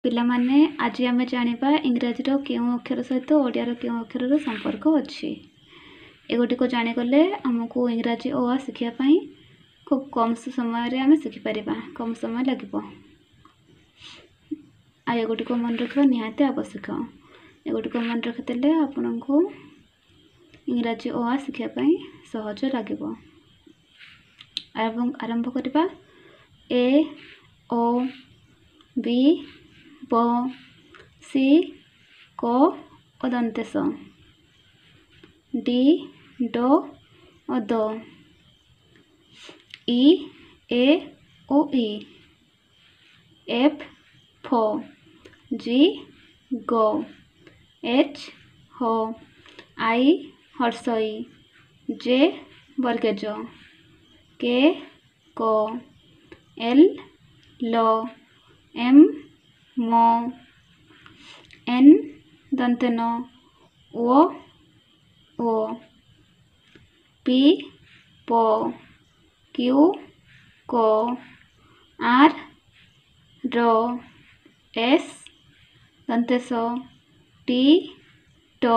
पिलामाने आज आम जाना इंग्राजी क्यों अक्षर सहित ओडिया क्यों अक्षर संपर्क अच्छी एगोटी को जानीगले आमको इंग्राजी ओ आ शिखापी खूब कम समय आम शिखिपर कम समय लगे एगोटी को मन रखा निहाती आवश्यक एगोटी को मन रखिदे आपण को इंग्राजी ओ आ शिखापी सहज लगे। आरंभ करवा ए ओ बी ब सी क दंतेश डी ड द ई ए ओ ई एफ फ जी ग एच ह आई हर्षई जे वर्गज के क एल ल एम म एन दंतन ओ पी प क्यू क आर र एस दंतेश टी ट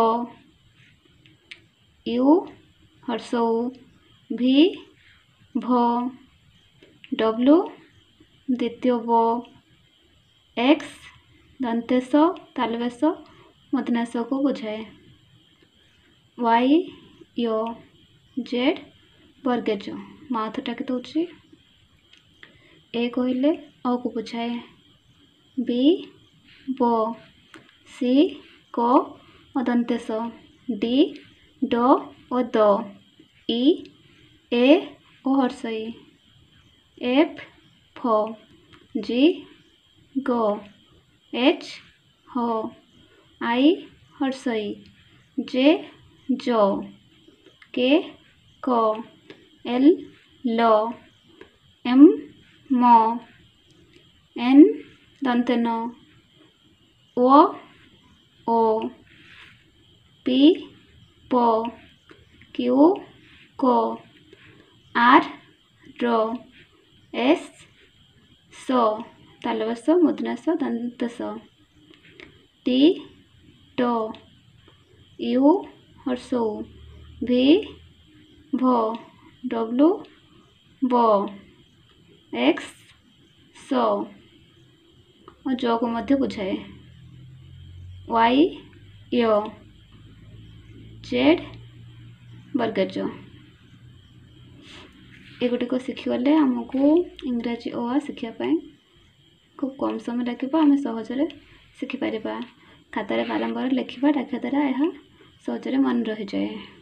यू हर्षौ भी भ डब्लू द्वितीय व एक्स दंतेश तालवेश मदनाश को बुझाए वाई यो जेड वर्गज माउथ टाके दूसरी ए कहले अ को बुझाए बी ब सी क दंतेश डी ड द ई ए ओ हर्षई एफ फ जी ग एच ह आई हर्षई जे ज के क एल ल एम म एन दंतन ओ पी प क्यू क आर र एस स तालवेश मुदनाश दंतेश टी ट यू हर्षौ भी भ डब्लू ब एक्स स और ज को मध्य बुझाए वाई यो जेड वर्गज एगोटी को शिखिगले आमको इंग्राजी ओ आ शिखापी खूब कम समय लगे आम सहजरे शिखिपर खातार बारंबार लिखा डाकिया द्वारा यह सहजरे मन रही जाए।